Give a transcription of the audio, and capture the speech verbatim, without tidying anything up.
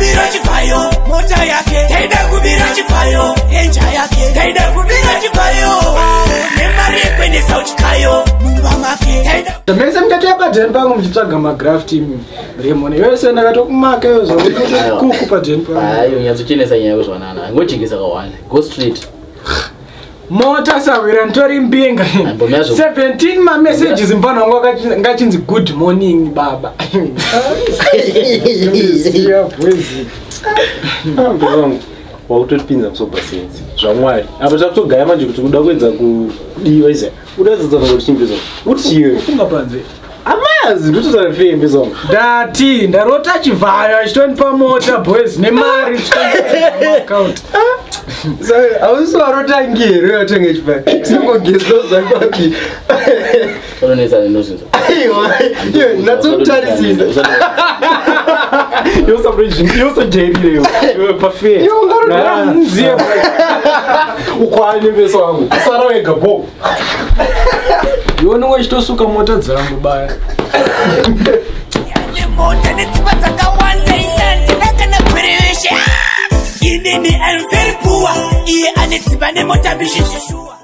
kubira Chivhayo mota yake taida kubira Chivhayo enja yake taida kubira Chivhayo nemari yekuendesa uchikayo mumba make taida Mese mtatu yapadheni pangu mchitsvaga magrafti remoni yose ndakatokumaka yozo kuku padheni pangu. Hayo nyatsuchenesa nyaya yekuzwanana angojingisa kawanda go straight. Mota sawira ntori mbinga seventeen ma messages mfana wangu ngachinzi good morning baba. Ambezangu wakutopinza kusoba sense zvamwari apa takutogaya manje kuti kuda kuedza kudiwa iza udadzadzana kuti chimbizo utiwe ufunga panze amazi ndototara fembe zongo ndati ndarota Chivhayo achitonipa mota boys nemari account. Sorry, I was so out of gear. We are trying to find. Someone gets those like papi. Solo nesa nenozinzo. Yo, not so tired season. You're so rich. You're so jaded. You're perfect. You're not zero. Ukwani beso wangu. Sara weka bo. Yona wachitosuka mota dzangu baya. yani mota netsipata kawanda inandi nakana kureresha inini I'm very poor iye anetsiba nemota bishishishua